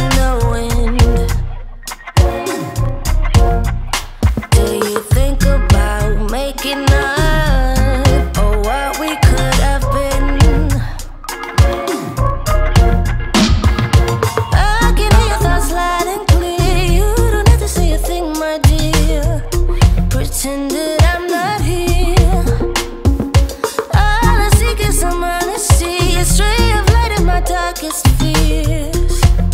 in the wind. Do you think about making up or what we could have been? I can hear your thoughts loud and clear. You don't have to say a thing, my dear. Pretend that I'm not here. All I seek is some honesty, a stray of light in my darkest fears.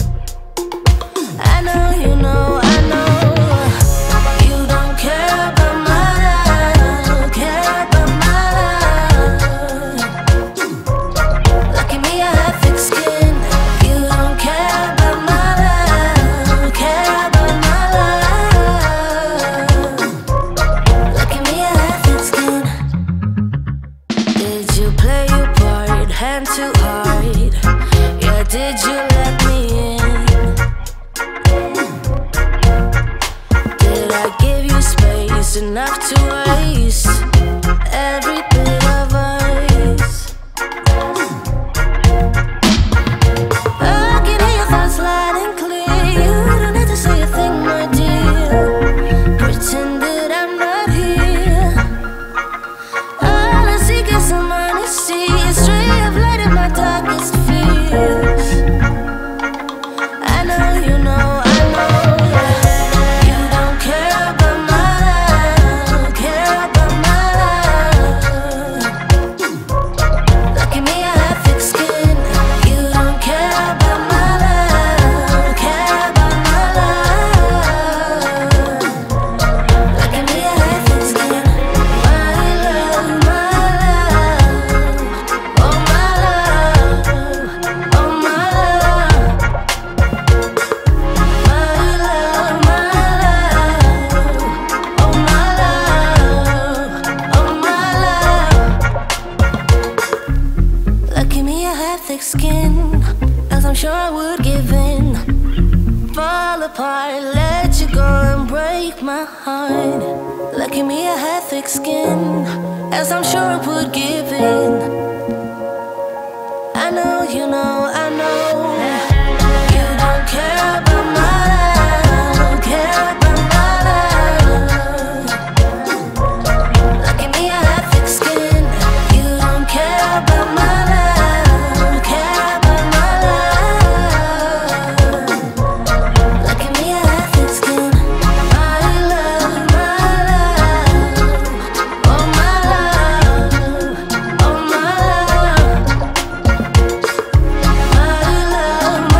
I know you know, I know you don't care about my love, care about my love. Look at me, I have thick skin. You don't care about my love, care about my love. Look at me, I have thick skin. Did you play your part, hand too hard? Yeah, did you let me in? Did I give you space enough to waste every bit of ice? I can hear your thoughts loud and clear. You don't have to say a thing, my dear. Pretend that I'm not here. All I seek is some honesty, a stray of light in my darkest fears. I know you know, I know you don't care about my love, care about my love. Look at me, I have thick skin. You don't care about my love, care about my love. Look at me, I have thick skin. My love, my love, oh my love, oh my love. My love, my love, oh my love, oh my love. Look at me, I have thick skin, as I'm sure I would give in. Fall apart, let you go and break my heart. Look at me, I have thick skin, as I'm sure I would give in. I know you know, I know you don't care about my love, care about my love. Look at me, I have thick skin. You don't care about my love, care about my love. Look at me, I have thick skin. My love, oh my love, oh my love. My love,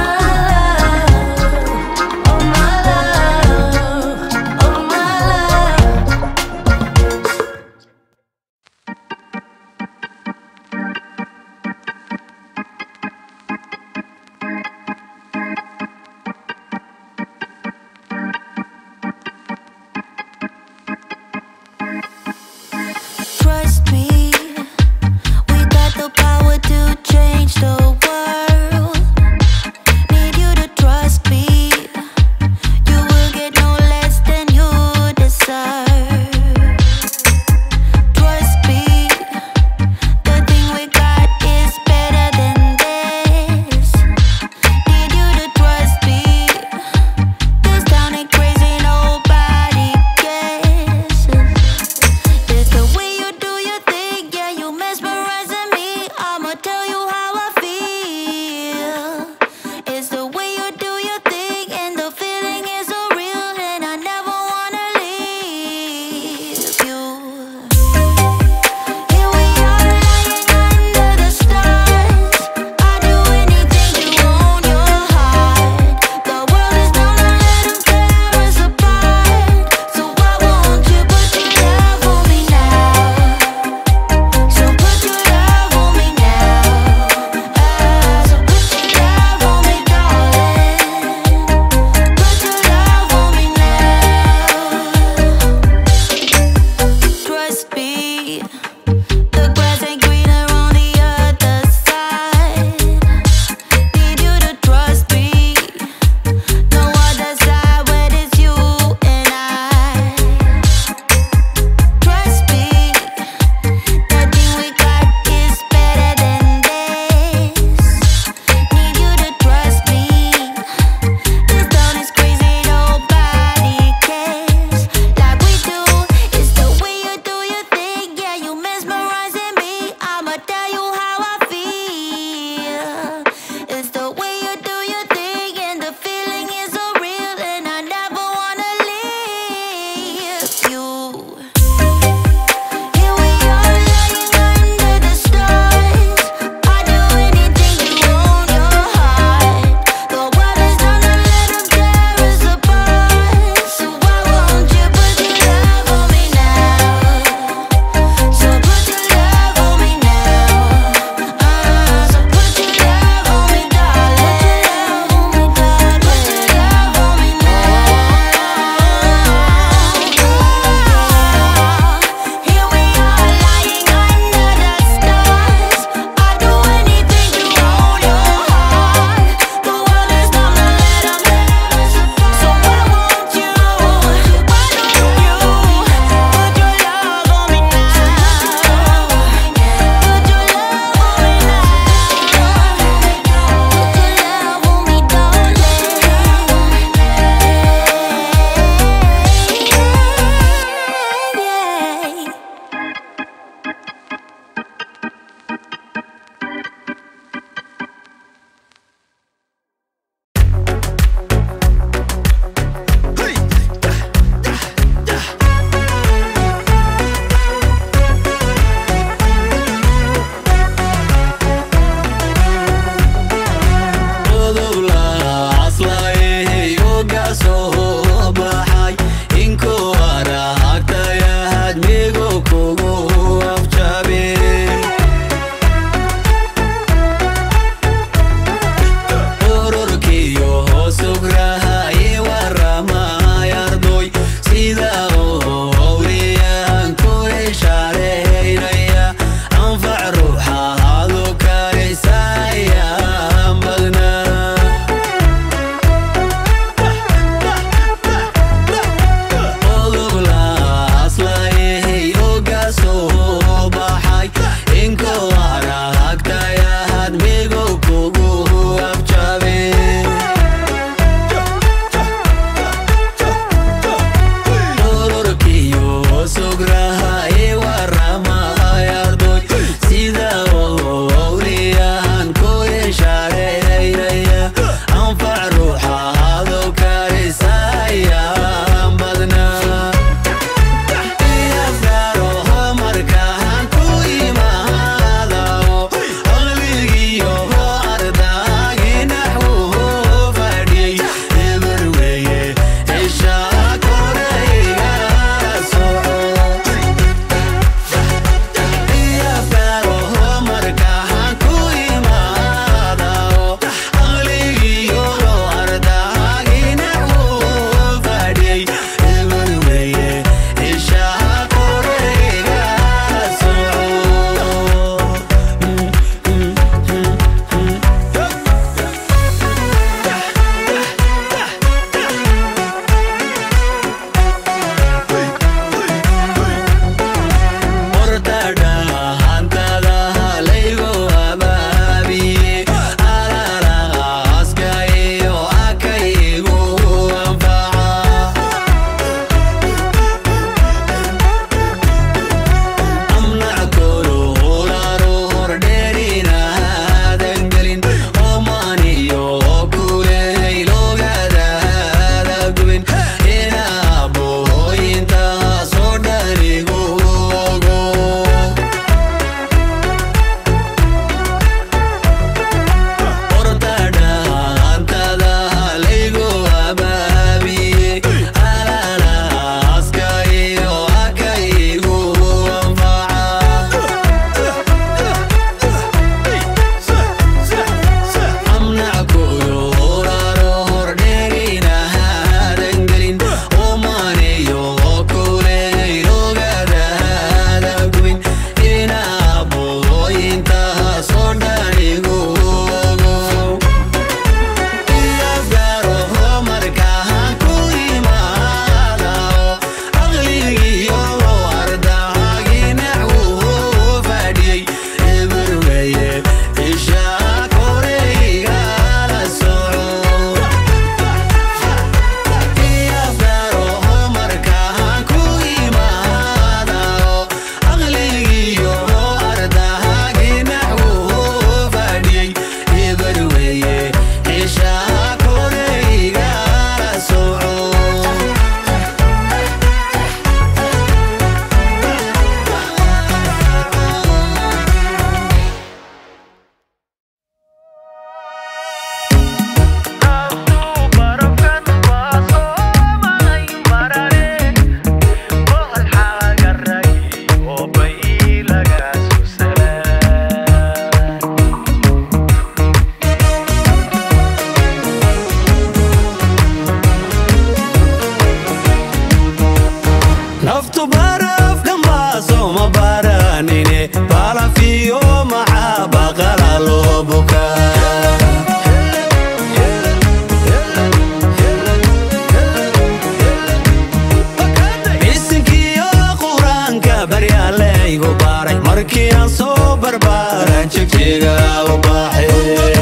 markii aan soo barbaaran jigjiga u baxay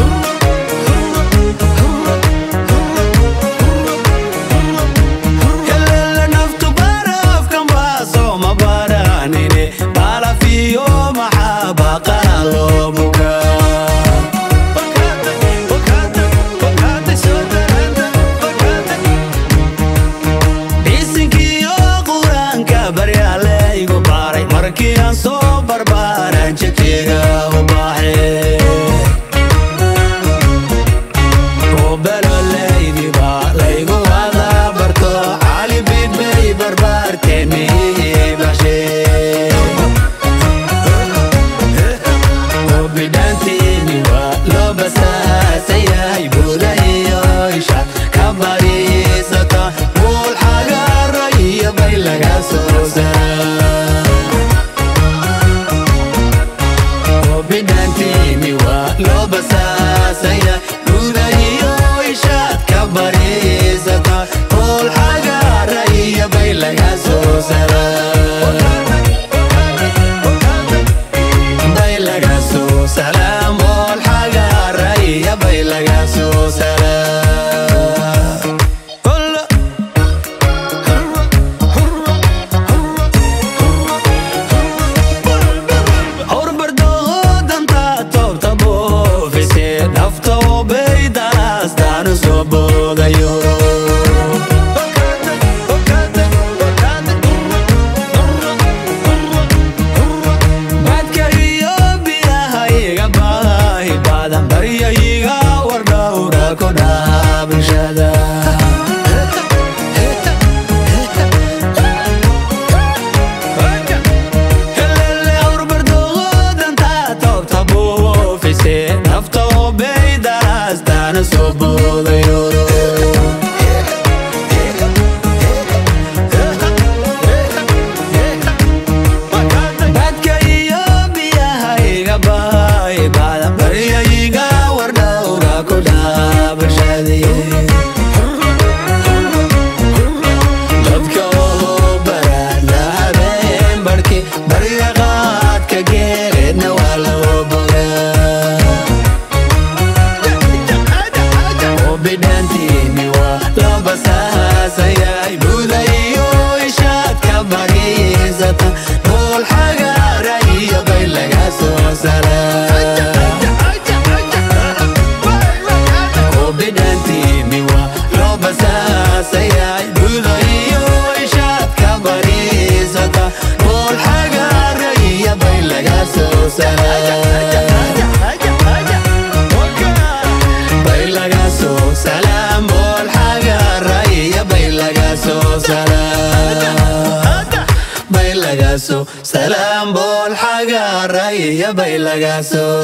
سلام بول حاجة رأي بيلقى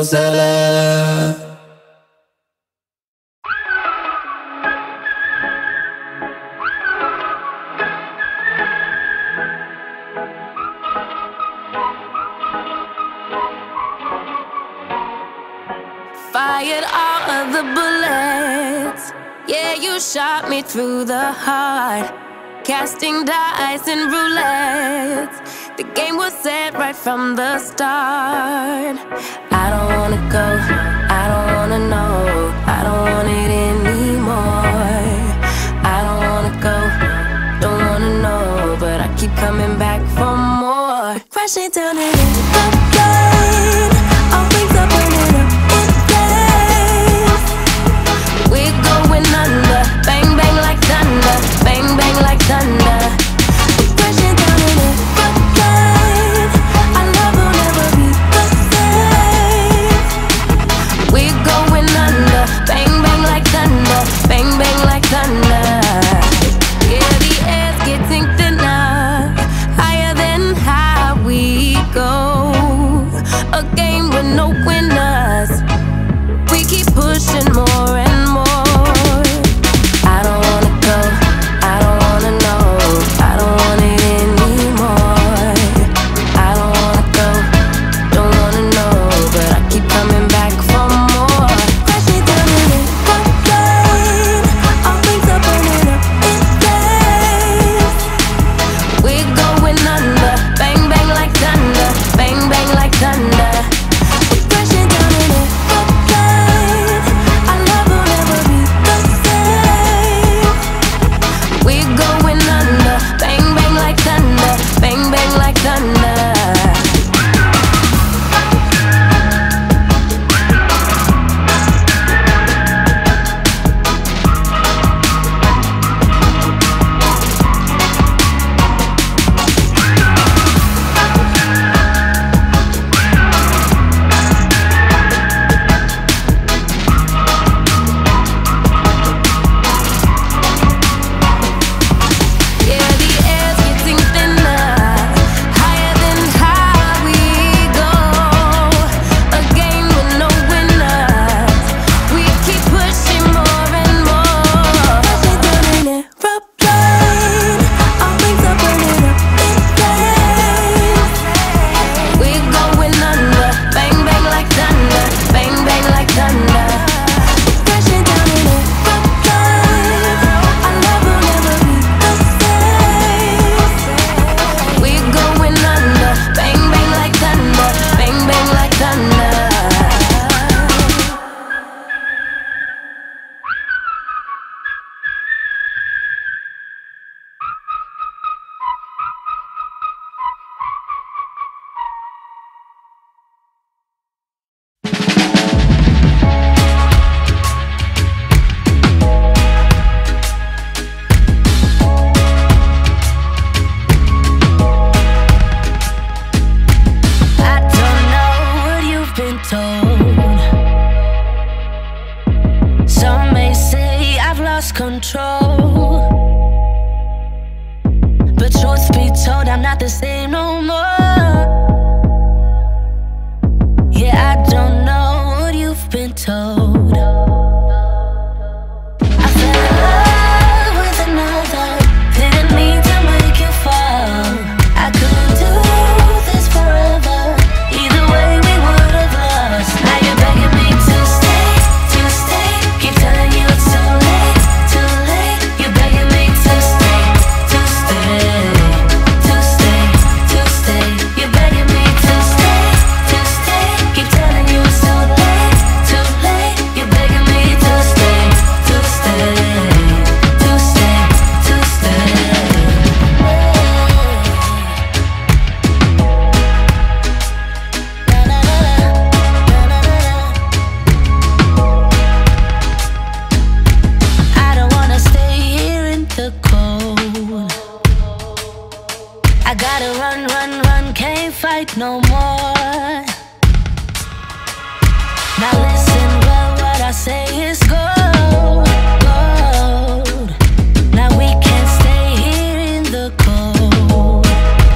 سلام Fired all of the bullets. Yeah, you shot me through the heart. Casting dice and roulette. The game was set right from the start. I don't wanna go, I don't wanna know, I don't want it anymore. I don't wanna go, don't wanna know, but I keep coming back for more. Crashing down into the rain, all things are burning up in flames. We're going under, bang bang like thunder, bang bang like thunder. Crashing down into the rain, our love will never be the same. We're going under, bang bang like thunder, bang bang like thunder. Yeah, the air's getting thinner, higher than high we go. A game with no winners, we keep pushing more and more. I don't wanna go, I don't wanna know, I don't want it anymore. I don't wanna go, don't wanna know, but I keep coming back for more. Crashing down in the rain, all things are burning. lost control. But truth be told, I'm not the same no more. Yeah, I don't know what you've been told. I fell in love with another, didn't mean to make you fall. I couldn't do this forever, either way we would have lost. Now you're begging me to stay, keep telling you it's too late, too late. You're begging me to stay, to stay, to stay, to stay. You're begging me to stay, keep telling you it's too late, too late. You're begging me to stay, to stay, to stay, to stay. I don't wanna stay here in the cold. I gotta run, run, run, can't fight no more. Now listen well, what I say is gold, gold. Now we can't stay here in the cold.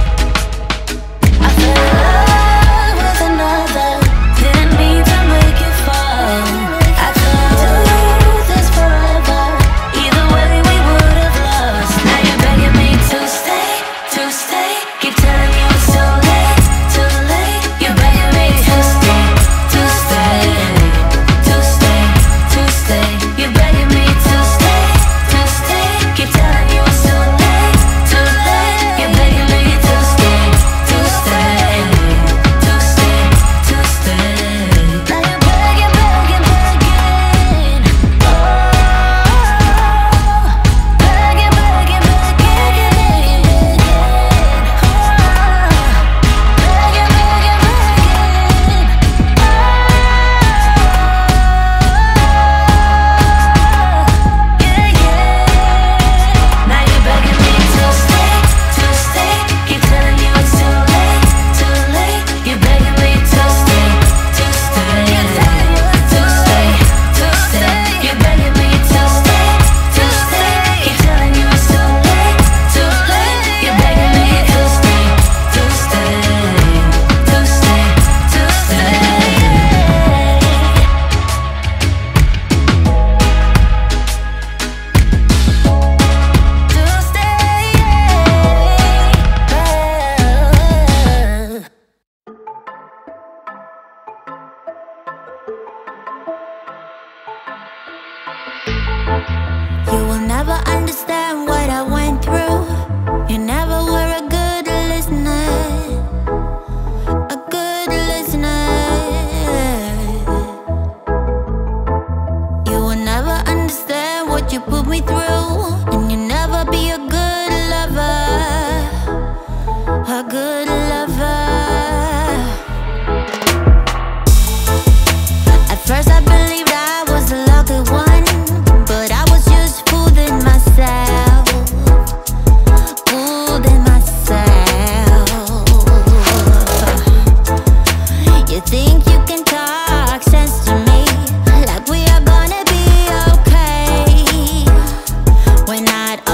I fell in love with another, didn't mean to make you fall. I couldn't do this forever, either way we would have lost. Now you're begging me to stay, keep telling you it's too late, too late. You're begging me to stay, to stay, to stay, to stay. You're begging me to stay, keep telling you it's too late, too late. You're begging me to stay, to stay, to stay, to stay. Now you're begging, begging, begging. Oh, begging, begging, begging, begging. Now you're begging me to stay, keep telling you it's too late, too late. You're begging me to stay, to stay, to stay, to stay. You're begging me to stay, keep telling you it's too late, too late. You're begging me to stay, to stay, to stay, to stay. You will never understand what I went through. You never were a good listener, a good listener. You will never understand what you put me through, and you never be a good lover, a good lover. At first I believed I was the lucky one, but I was just fooling myself, fooling myself. You think you can talk sense to me, like we are gonna be okay. We're not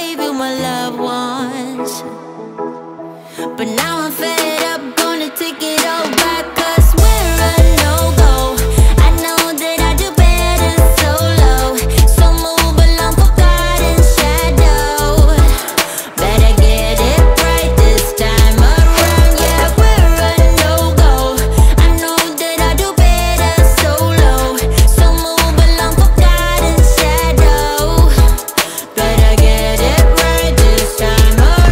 gave you my loved ones. But now I'm fed up, gonna take it all back, 'cause we're a no-go. I know that I do better solo, so move along for God and shadow. Better get it right this time around. Yeah, we're a no-go. I know that I do better solo, so move along for God and shadow. Better get it right this time around.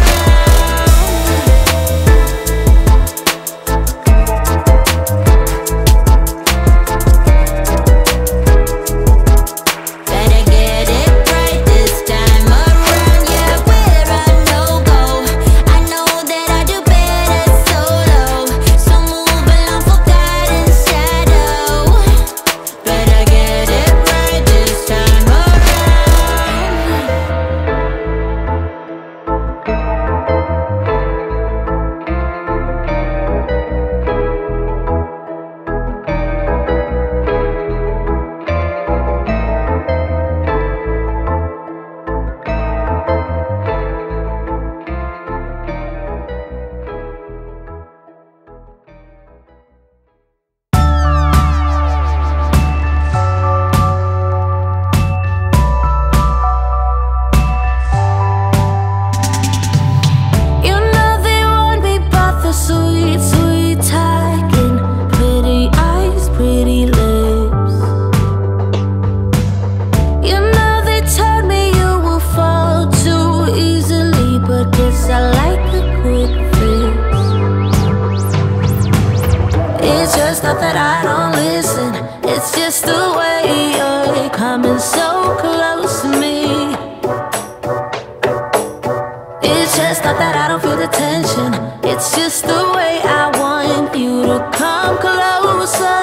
Better get it right this time around. Yeah, we're a no-go. I know that I do better solo, so move along for God and shadow. Better get it right this time around. You know they want me but the sweet, sweet talking, pretty eyes, pretty lips. You know they told me you will fall too easily, but guess I like a quick fix. It's just not that I don't listen, it's just the way you're coming so close to me. It's just not that I don't feel the tension, it's just the way I want you to come closer.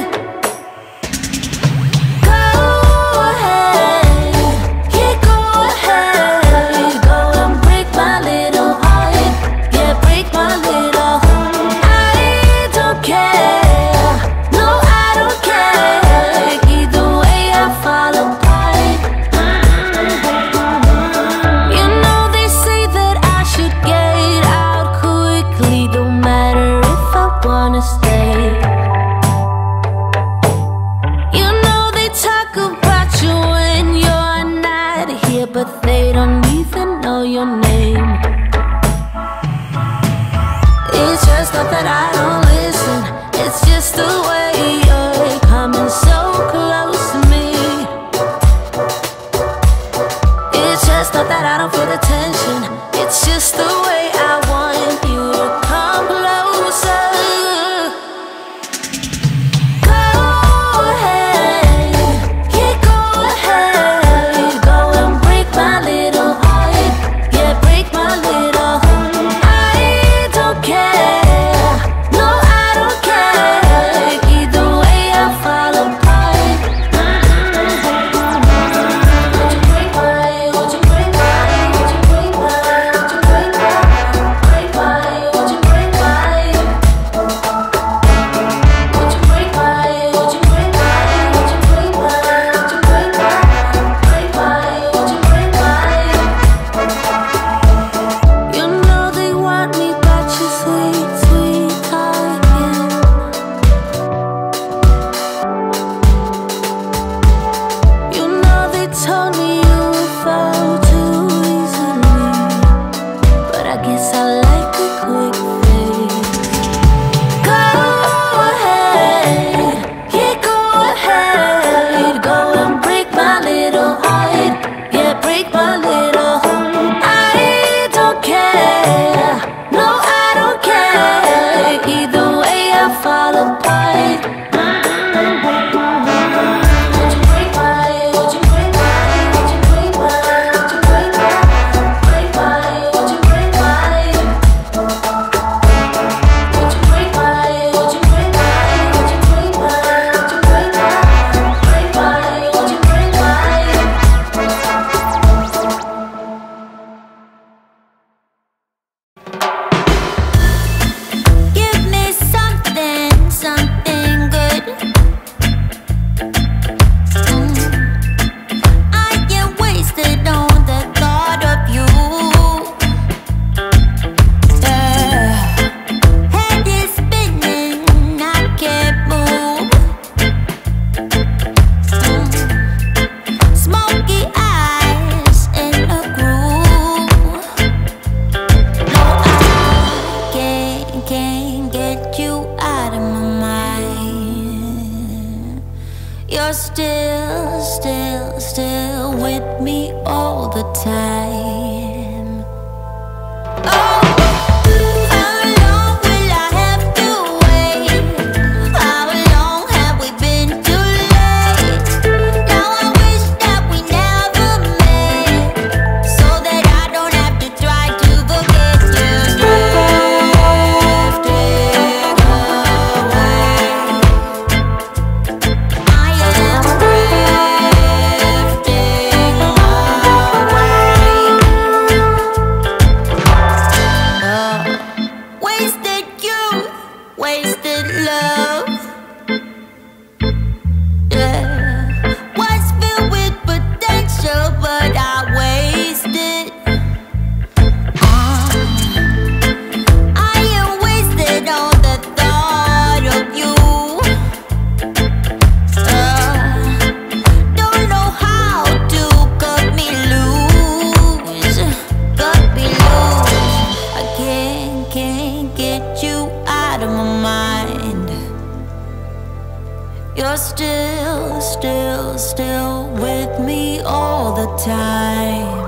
Go ahead, yeah, go ahead, go and break my little heart, yeah, break my little heart. I don't care, no, I don't care, either way I fall apart. You know they say that I should get out quickly, don't matter if I wanna stay. You know they talk about you when you're not here, but they don't even know your name. It's just not that I don't listen, it's just the way you're coming so close to me. It's just not that I don't feel the tension, it's just the way I want you to come closer. Go ahead, yeah, go ahead, go and break my little heart, yeah, break my little heart. I don't care, no, I don't care, either way I fall apart. Would you break my, would you break my, would you break my, would you break my? still with me all the time.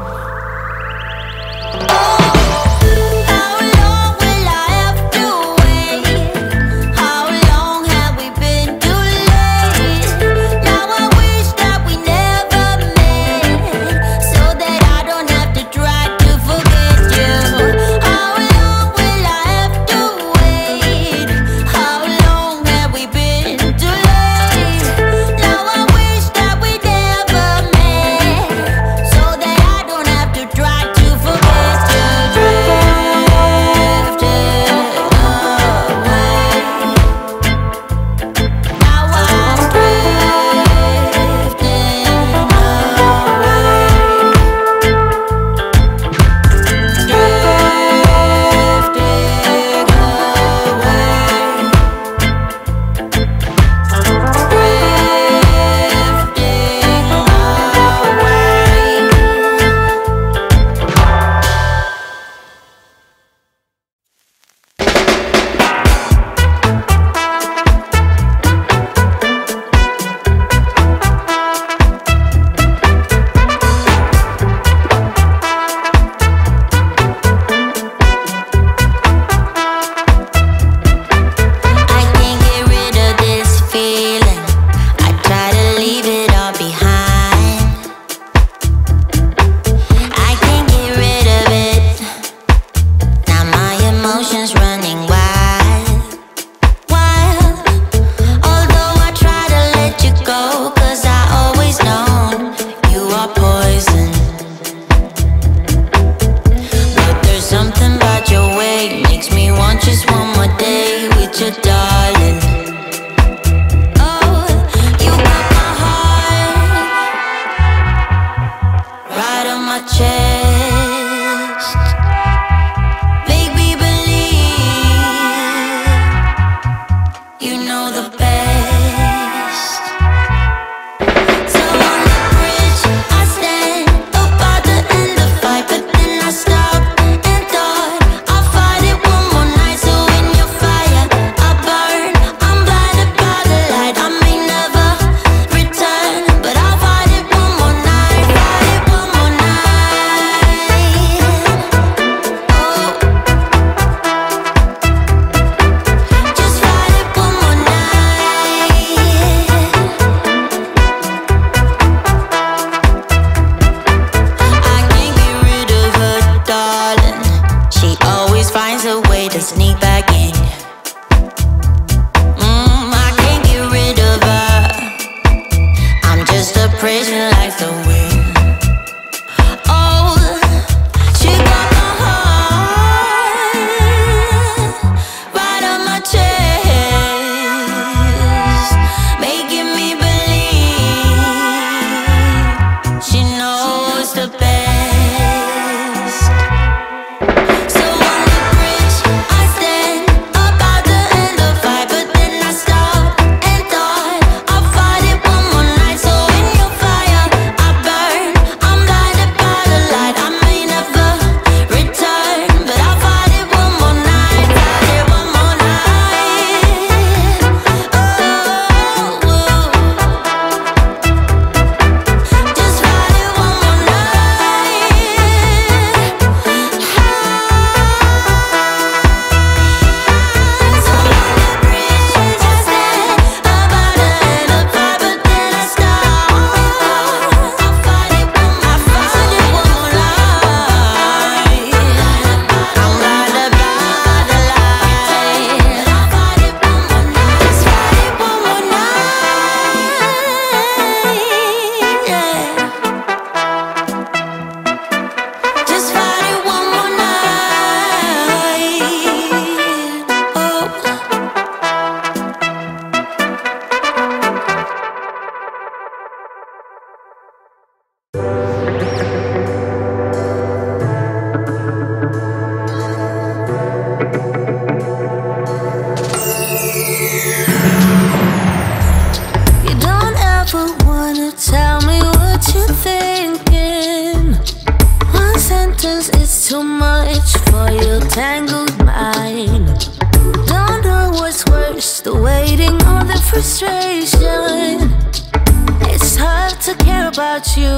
It's too much for your tangled mind. Don't know know what's worse, the waiting or the frustration. It's hard to care about you.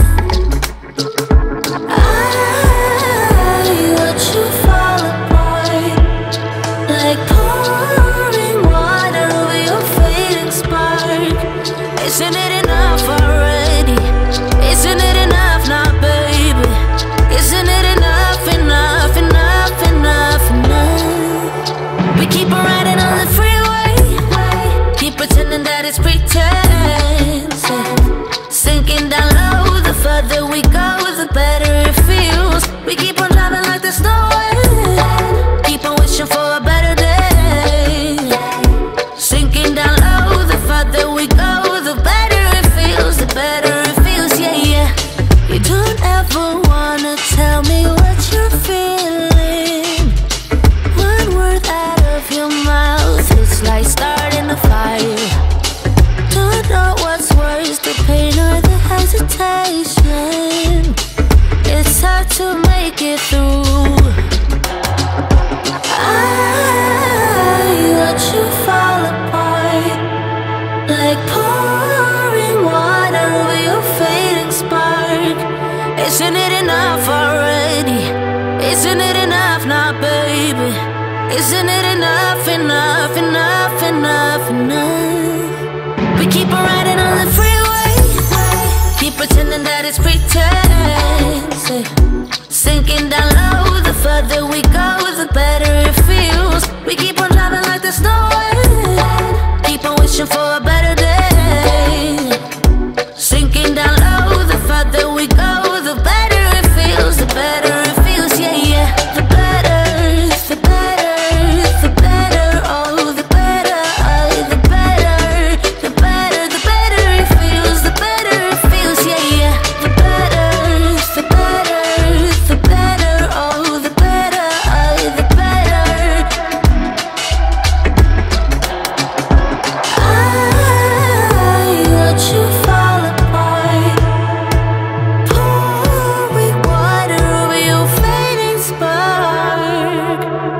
I watch you fall apart, like pouring water over your fading spark. Isn't it enough already? Isn't it enough now, baby? Isn't it enough, enough, enough, enough, enough? We keep on riding on the freeway, keep pretending that it's pretense. Sinking down low, the further we go, the better it feels. We keep on driving like there's no end, keep on wishing for a better day. Sinking down low, the further we go, the better it feels, the better it feels, yeah, yeah. You don't ever wanna tell me what you're feeling. One word out of your mouth, it's like starting a fire. Don't know what's worse, the pain or the hesitation. It's hard to make it through. I watch you fall apart, like pouring water over your fading spark. Isn't it enough already? Isn't it enough now, baby? Isn't it enough, enough, enough, enough, enough? We keep on riding on the freeway, keep pretending that it's pretense. Sinking down low, the further we go, the better it feels. We keep on driving like there's no end, keep on wishing for a better day. Sinking down low, the further we go, the better it feels, the better it feels, yeah, yeah. The better, the better, the better, oh, the better, the better, the better, the better it feels, the better it feels, yeah, yeah. The better, the better, the better, oh, the better, the better. I watch you fall apart, pouring water over your fading spark.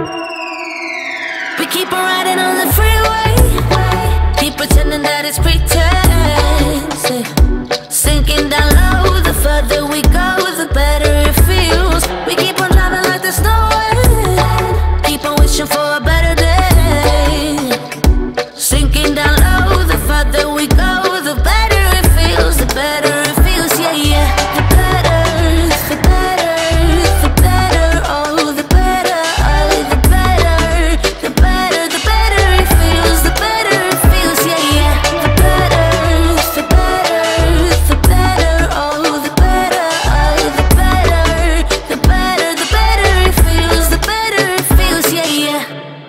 We keep on riding on the freeway, keep pretending that it's pretense. Sinking down low, the further we go, the better it feels. We keep on driving like there's no end, keep on wishing for a better day. Sinking down low, the further we go, the better it feels, the better it feels, yeah, yeah. The better, the better, the better, oh, the better, the better, the better, the better it feels, the better it feels, yeah, yeah. The better, the better, the better, oh, the better, the better, the better, the better it feels, the better it feels, yeah, yeah.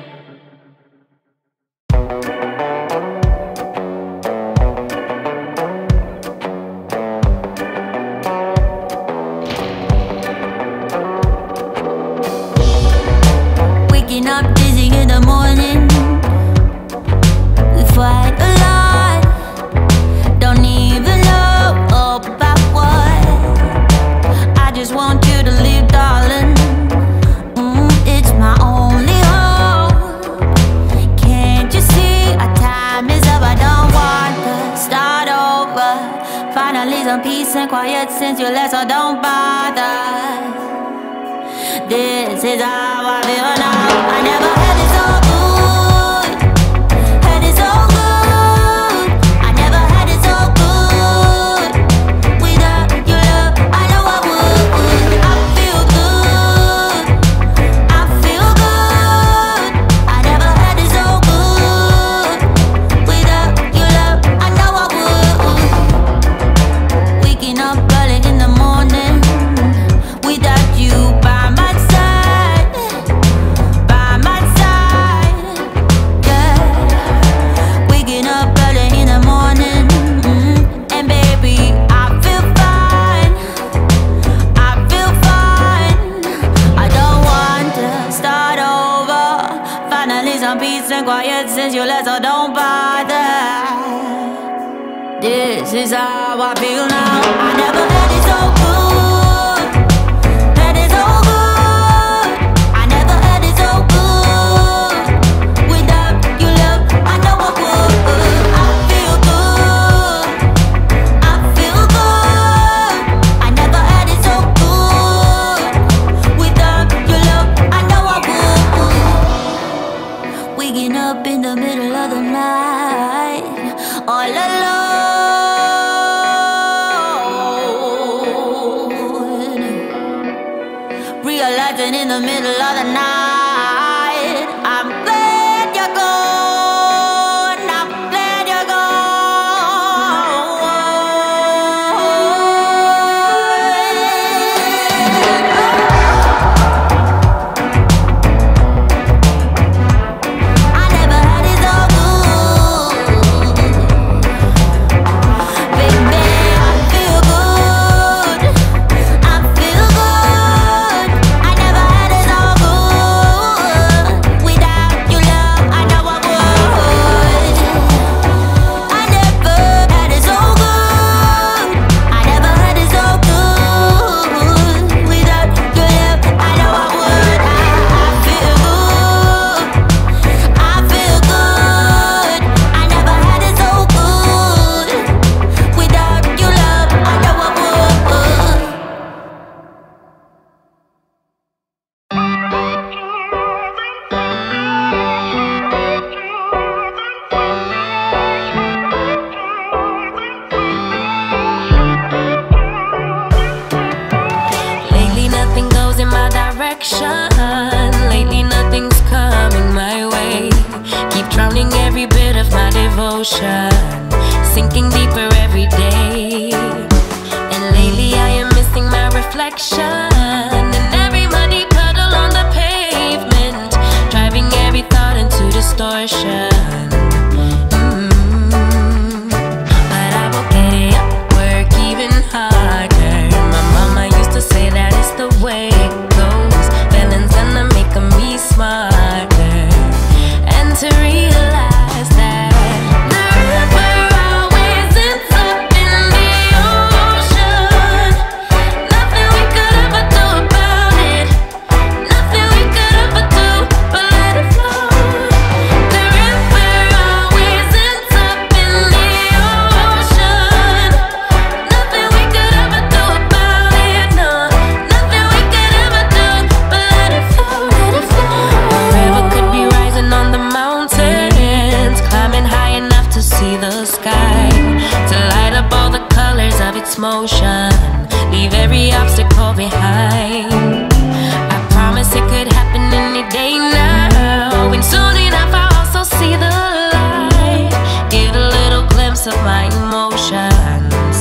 Waking up dizzy in the morning, we fight a lot, don't even know about what. I just want you to leave, darling. It's my only hope. Can't you see our time is up? I don't want to start over. Finally some peace and quiet since you left, so don't bother. This is how I feel now. I never had it so good, had it so good. I never had it so good. Without your love, I know I would. I feel good, I feel good. I never had it so good. Without your love, I know I would. Waking up early in the morning, without you by my side, yeah. Waking up early in the morning, and baby, I feel fine, I feel fine. I don't want to start over. Finally some peace and quiet since you left, so don't bother. This is how I feel now. I never had it so good, had it so good. I never had it so good. Without realizing in the middle of the night, I'm glad you're gone. I'm glad you're I never had it so good. Baby, I feel good. I feel good. I never had it so good. Without your love, I know I would. I never had it so good. I never had it so good. Without your love, I know I would. I feel good. I feel good. I never had it so good. Without your love, I know I would. Lately nothing goes in my direction. Lately nothing's coming my way. Keep drowning every bit of my devotion, sinking deeper every day. And lately I am missing my reflection in every muddy puddle on the pavement, driving every thought into distortion. But I will get it up, work even harder. My mama used to say that it's the way it goes. Feelings gonna make me smarter, and to realize that the river always ends up in the ocean. Nothing we could ever do about it. Nothing we could ever do but let it flow. The river always ends up in the ocean. Nothing we could ever do about it. No, nothing we could ever do but let it flow. Let it flow. The river could be rising on the mountains, climbing high enough to see the sky, to light up all the colors of its motion, leave every obstacle behind. I promise it could happen any day now, and soon enough I'll also see the light, get a little glimpse of my emotions.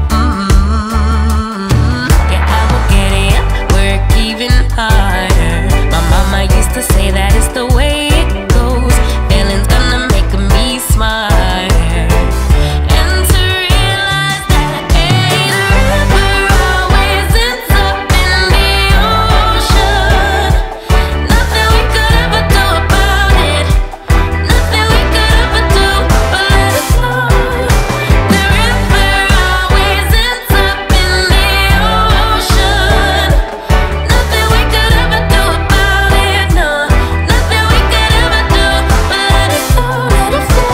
Yeah, I will get it up, work even harder. My mama used to say that it's the way it goes. Feelings gonna make me smarter, and to realize that the river always ends up in the ocean. Nothing we could ever do about it. Nothing we could ever do but let it flow. The river always ends up in the ocean. Nothing we could ever do about it. No, nothing we could ever do but let it flow. Let it flow.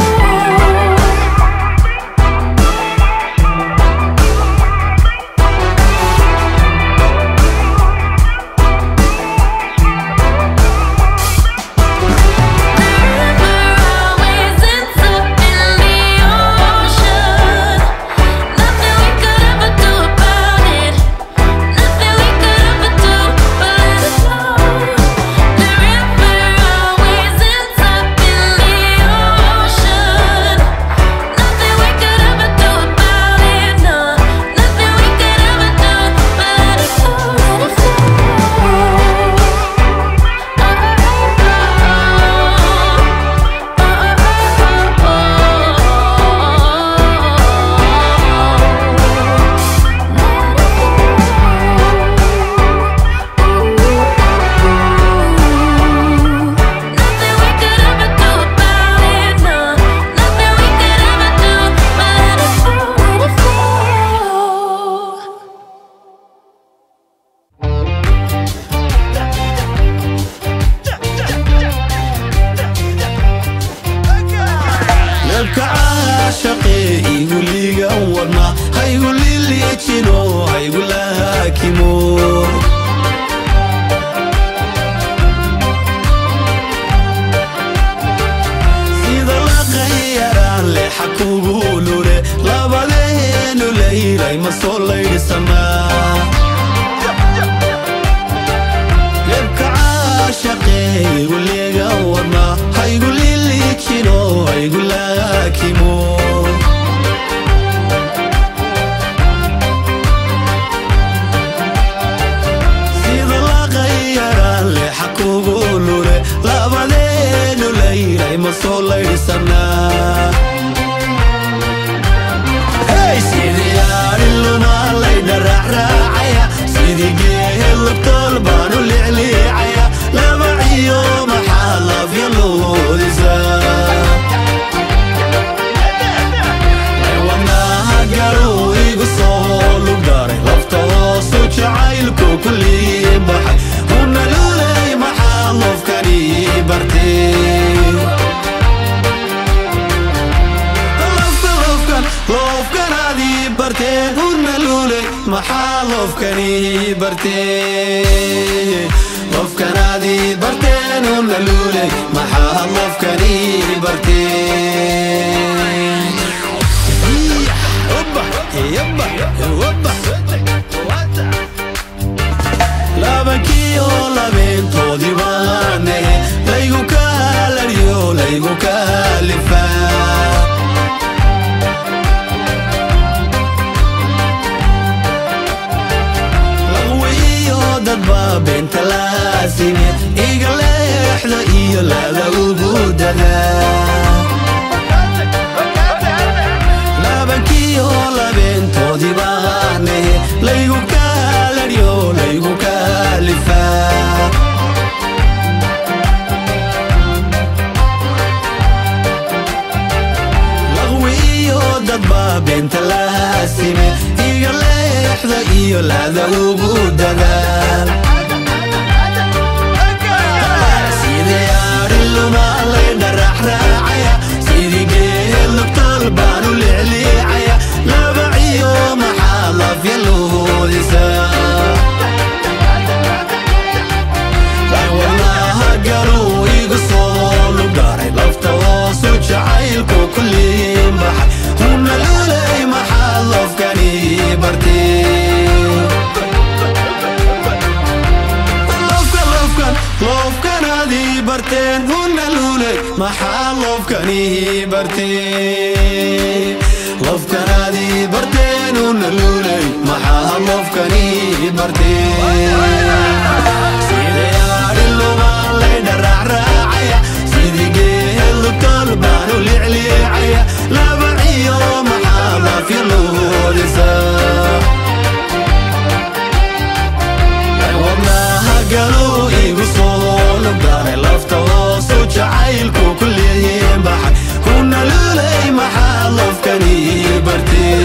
Lebka caashaqi igu liigan wadna haygu liliijino haygu laakimo sida la qayaran le xakugu lure labadeenu leeylay ma soo laydhisanaa يقول لي قورنا هيقول لي كينو هيقول لك كيمو سيد الله غير اللي حكوا قولوا لي لا بعدين ليلة ما صول يسمنا هاي سيدي يا اللي ما لينا راعيا سيدي جيه اللي بطلبان واللي عليعيا لا معيو محالة في اللوذيزا ليوانا قالوا يقصوا لقداري لفتوصوا جعايلكو كل بحي هنا لولي محالة في كاني برتي لوفكان هادي برتين هنا لولي محالة في كاني برتي لوفكان هادي برتين هنا لولي محالة في كاني برتي يبا يبا لا بكي ولا بنتو ديواني ليقو كالريو ليقو كالفان دباب انت لازم يقل احنا ايه لا وجودنا لا بكي ولا بنتو ديواني ليقو كالريو ليقو كالفا لغوي دباب انت لازم يقل احنا ايه لا وجودنا سيدي قيل بطلبان واللي عليعيا لا بعيو محالة في اللوذيزا لا والله قالوا يقصوا لقداري لفتوصوا جعايلكو كل بحي هنا لولي محالة في كاني برتي لوفكان هادي برتين هنا لولي محالة في كاني برتي لوفكان هادي برتين هنا لولي محالة في كاني برتي سيدي يا اللي ما لينا راعيا سيدي قيل بطلبان واللي عليعيا لا بعيو محالة في اللوذيزا قالوا يقصوا لقداري لفتوصوا جعايلكو كل بحي كنا لولي محالة في كاني برتي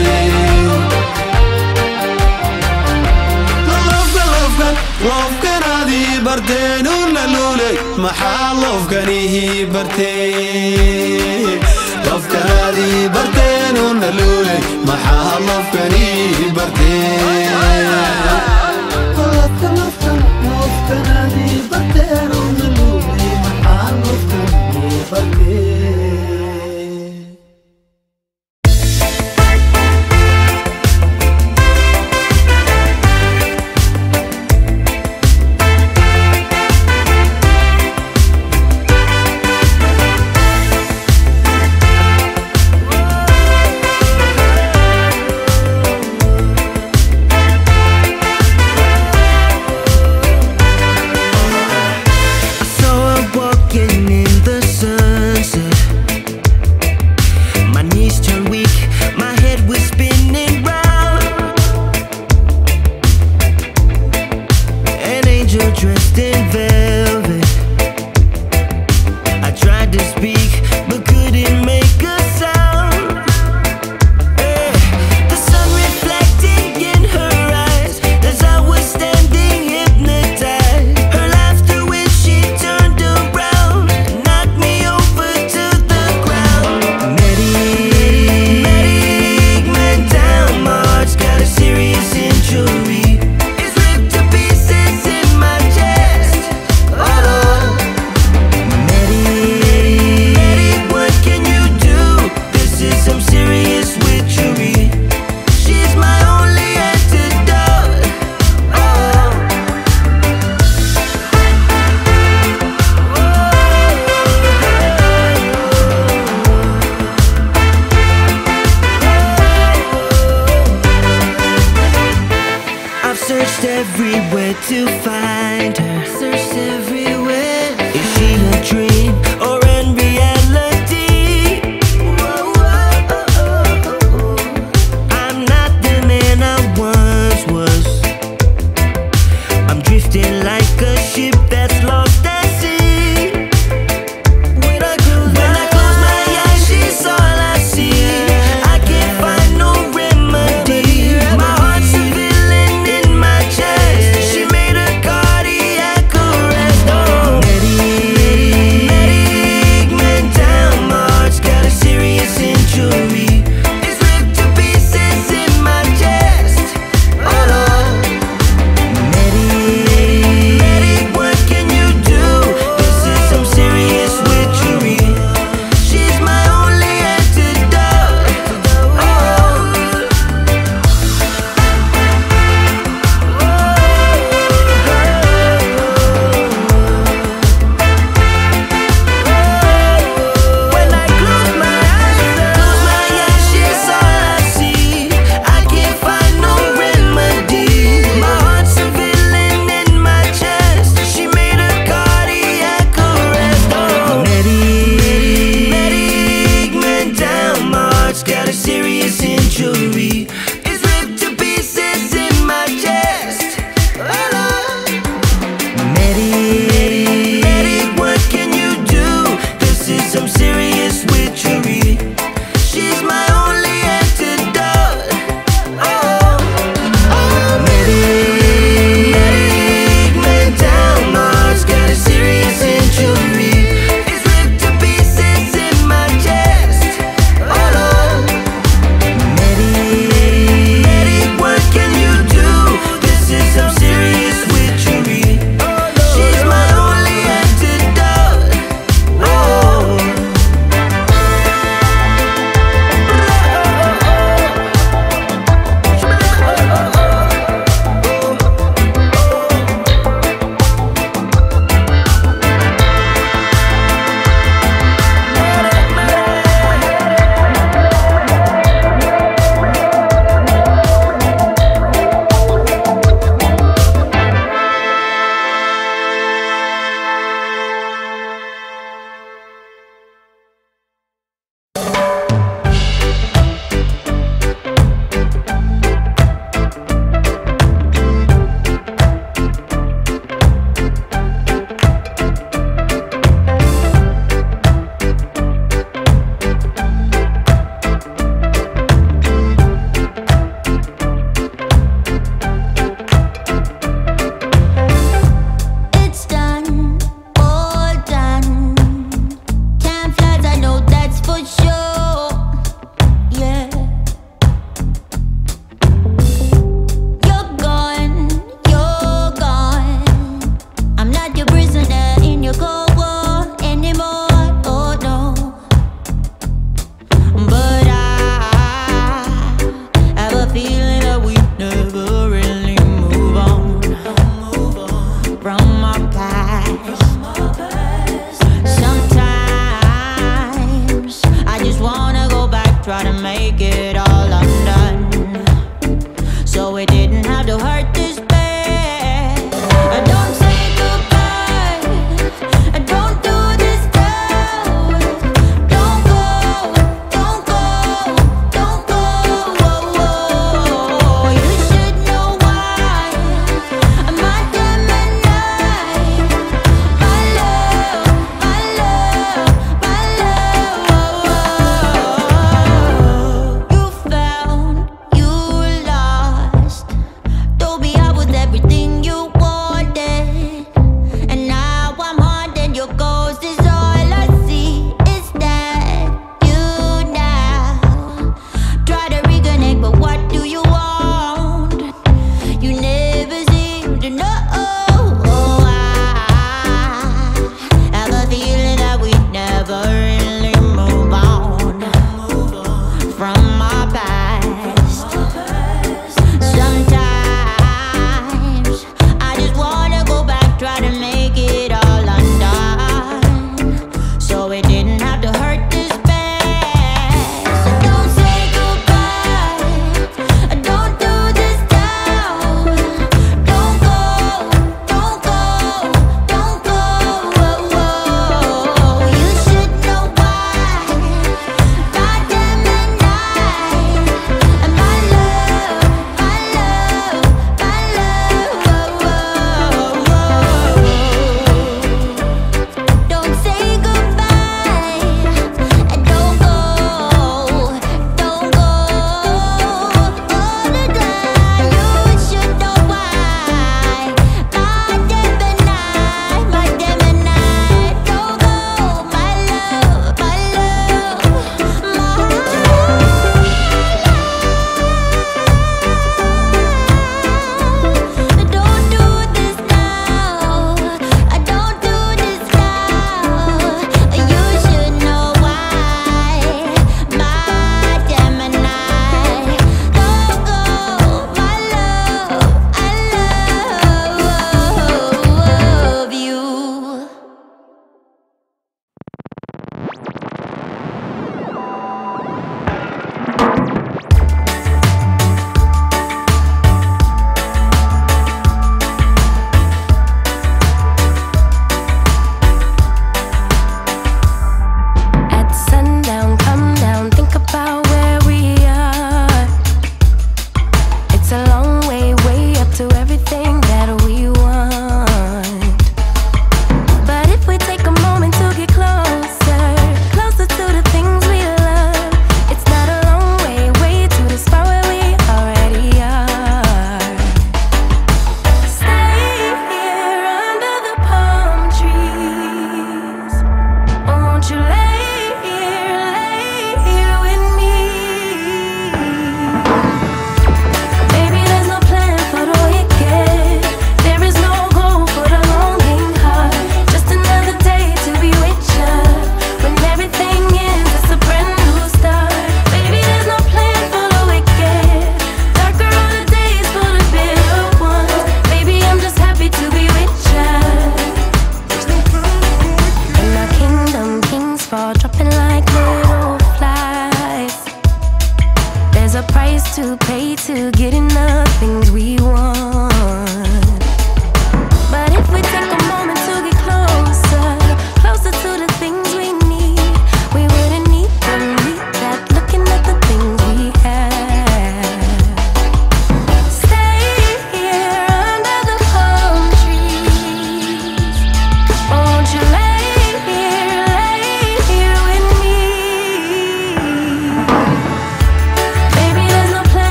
لوفكان هادي برتين هنا لولي محالة في كاني برتي لوفكان هادي برتين هنا لولي محالة في كاني برتي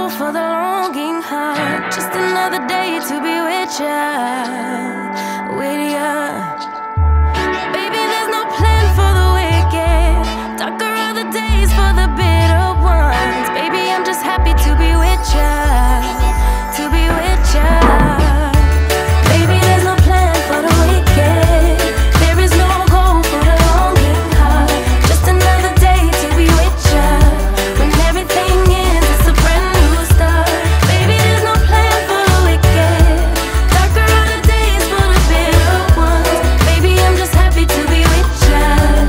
go for the longing heart. Just another day to be with ya, with ya. Baby, there's no plan for the wicked. Darker are the days for the bitter ones. Baby, I'm just happy to be with ya, to be with ya. Baby, there's no plan for the wicked. There is no goal for the longing heart. Just another day to be with ya. When everything ends, it's a brand new start. Baby, there's no plan for the wicked. Darker are the days for the bitter ones. Baby, I'm just happy to be with ya.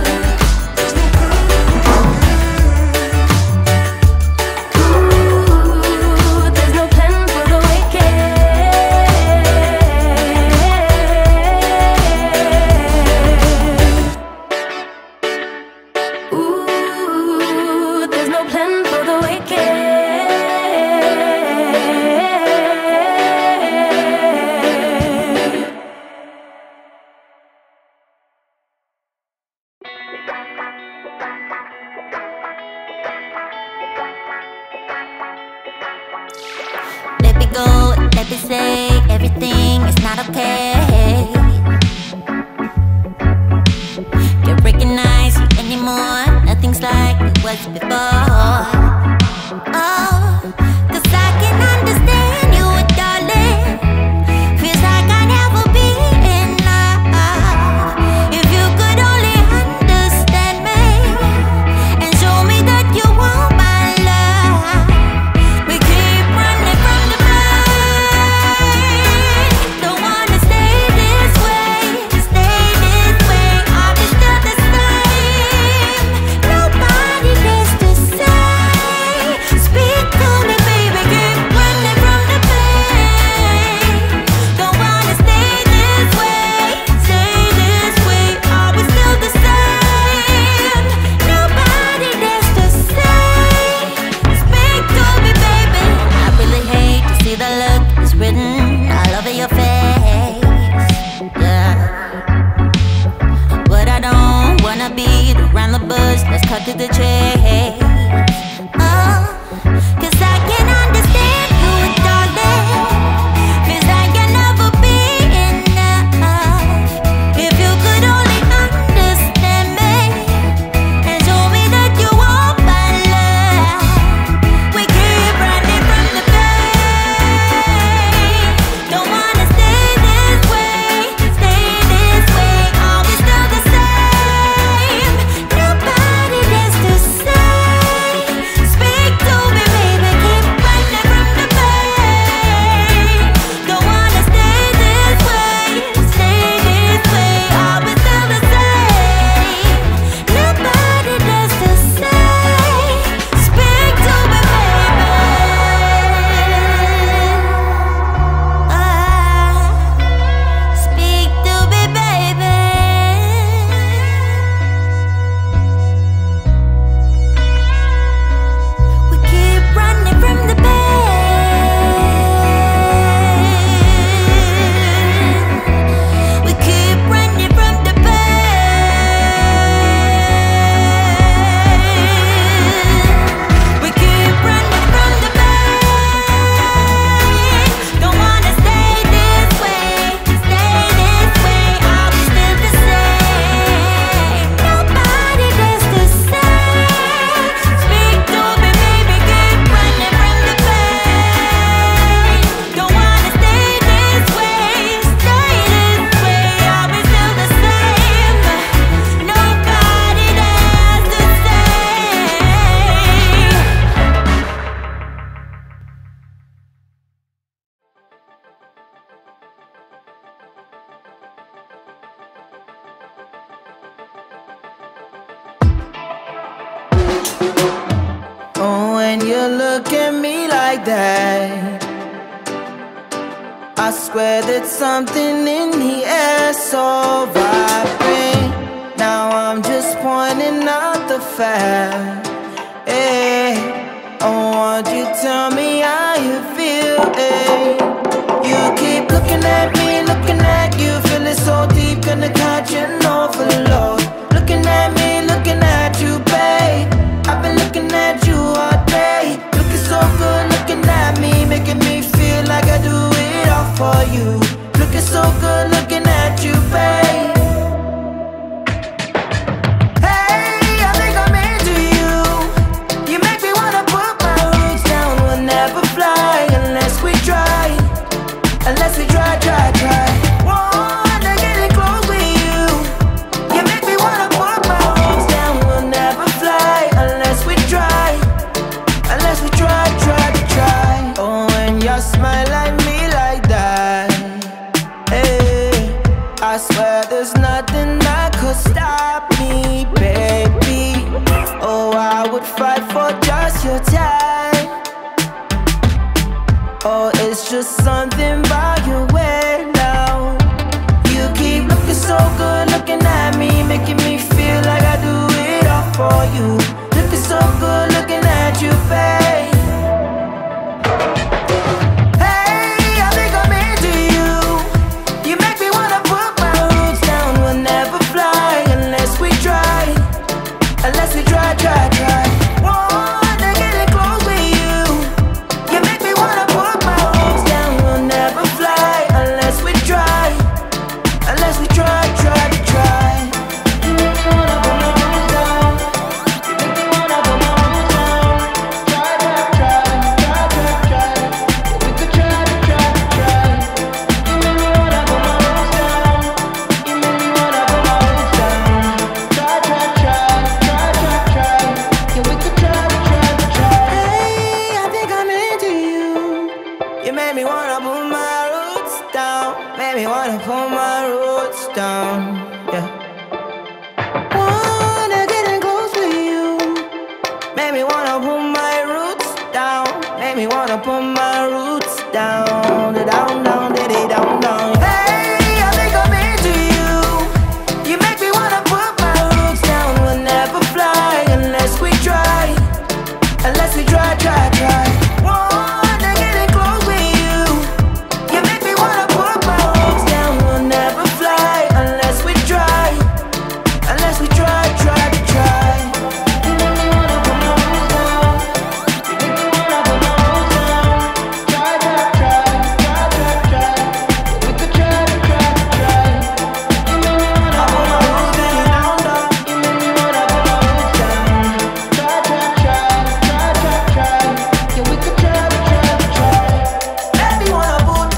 Ooh, there's no plan for the wicked. Ooh, there's no plan for the wicked. Let me go, let me say everything is not okay. Can't recognize you anymore. Nothing's like it was before. Oh, 'cause I can understand you, darling. Feels like I'll never be enough. If you could only understand me and show me that you want my love. We keep running from the pain. Don't wanna stay this way, stay this way. Are we still the same? Nobody gets to say. Speak to me, baby. Keep running from the pain. Don't wanna stay this way, stay this way. Are we still the same? Nobody gets to say. Speak to me, baby. I really hate to see the look that's written all over your face. Yeah. But I don't wanna beat around the bush. Let's cut to the chase. Oh, 'cause I can understand you, darling. Feels like you'll never be enough. If you could only understand me and show me that you want my love. We keep running from the pain. Don't wanna stay this way, stay this way. Are we still the same? Nobody gets to say. Speak to me, baby. Keep running from the pain. Don't wanna stay this way, stay this way. Are we still the same? Nobody gets to say. Speak to me, baby. Speak to me, baby. We keep running from the pain. We keep running from the pain. We keep running from the pain. Don't wanna stay this way, stay this way. Are we still the same? Nobody gets to say. Speak to me, baby. Keep running from the pain. Don't wanna stay this way, stay this way. Are we still the same? Nobody has to say. Oh, when you look at me like that, I swear that something in the air so vibrant. Now I'm just pointing out the fact. Hey, oh, won't you tell me how you feel? Hey, you keep looking at me, looking at you, feeling so deep, gonna catch an overload. Looking at me, looking at you, babe. I've been looking at you all day, looking so good, looking at you. Looking so good, looking at you, babe. Hey, I think I'm into you. You make me wanna put my roots down. We'll never fly unless we try. Unless we try. Wanna get it close with you. You make me wanna put my roots down. We'll never fly unless we try. Unless we try. Oh, when you smile at me like that, hey, I swear there's nothing that could stop me, baby. Oh, I would fight for just your time. Oh, it's just something about your way now. You keep looking so good, looking at me, making me feel like I do it all for you. Looking so good, looking at you, babe. Unless we try. Wanna get it close with you. You make me wanna put my roots down. We'll never fly unless we try. Unless we try. You make me wanna put my roots down. You make me wanna put my roots down. Try. We could try. You make me wanna put my roots down. You make me wanna put my roots down. Try. Hey, I think I'm into you. You made me wanna put my roots down. Made me wanna put my roots down. Yeah. Wanna get in close with you. Made me wanna put my roots down. Made me wanna put my roots down. Down. Hey, I think I'm into you. You make me wanna put my roots down. We'll never fly unless we try. Unless we try. Wanna get it close with you. You make me wanna put my roots down. We'll never fly unless we try. Unless we try. You make me wanna put my roots down. You make me wanna put my roots down. Try. We could try. You make me wanna put my roots down. You make me wanna put my roots down. Try. Yeah, we could try. Let me wanna put.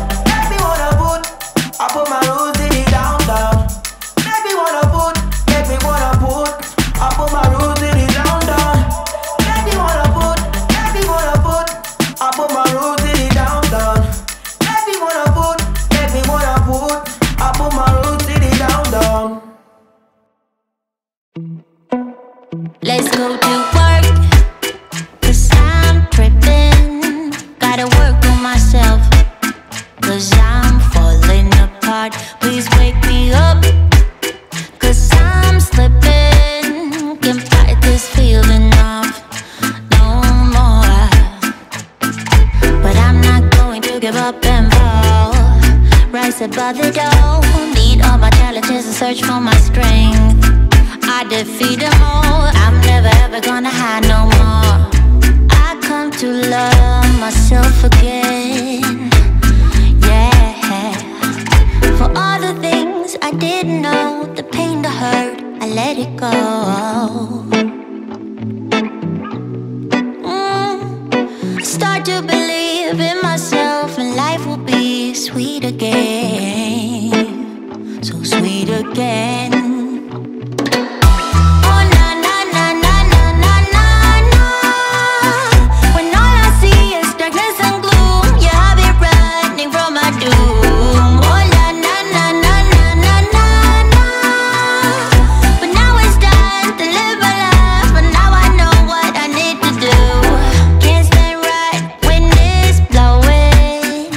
I put my roots in it down. Let me wanna put. I put my roots in it down. Let me wanna put. I put my roots in it down. Let me wanna put. I put my roots in it down. Let's go to work, 'cause I'm tripping. Gotta work on myself, 'cause I'm falling apart. Please wake me up, 'cause I'm slipping. Can't fight this feeling off no more. But I'm not going to give up and fall. Rise above the door, meet all my challenges and search for my strength. I defeat them all. I'm never ever gonna hide no more. I come to love myself again. Yeah. For all the things I didn't know, the pain, the hurt, I let it go. Start to believe in myself, and life will be sweet again. So sweet again.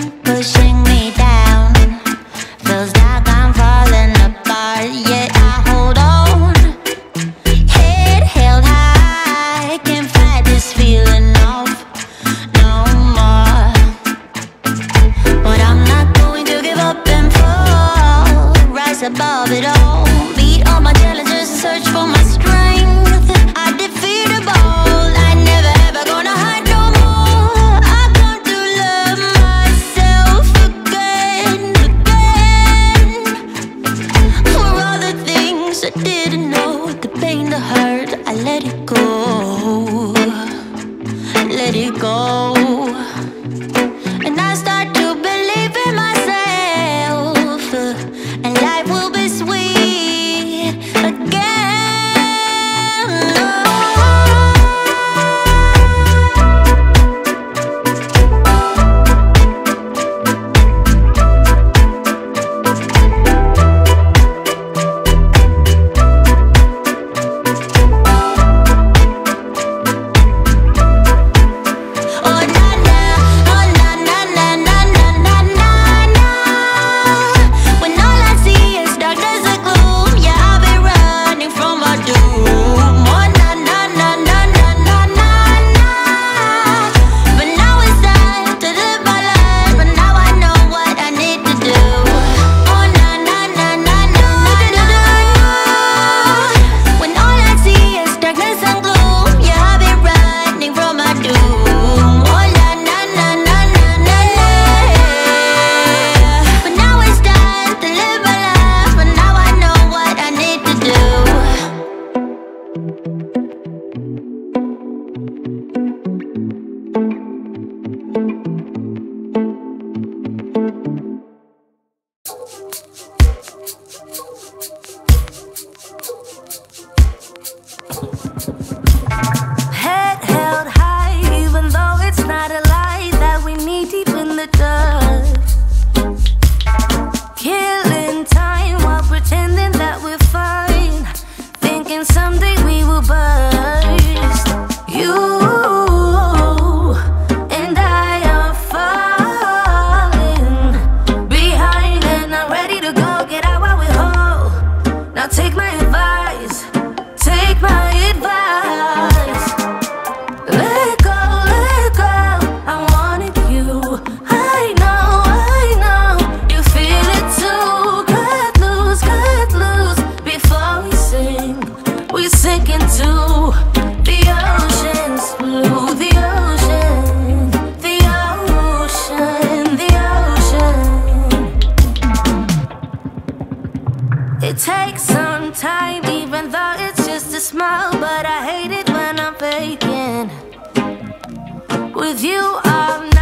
Pushing me down, feels like I'm falling apart. Yet I let it go. And I start to believe in myself, and life will be sweet again. Head held high, even though it's not a lie that we need deep in the dust. Killing time while pretending that we're fine, thinking someday we will burst. You and I are falling behind and not ready to go. Get out while we're whole. Now take my advice. Take my advice. Let go, I wanted you. I know, you feel it too. Cut loose, before we sink into the ocean's blue. The ocean, the ocean, the ocean. It takes some time, even though it's just a smile, but I hate it when I'm faking. With you, I'm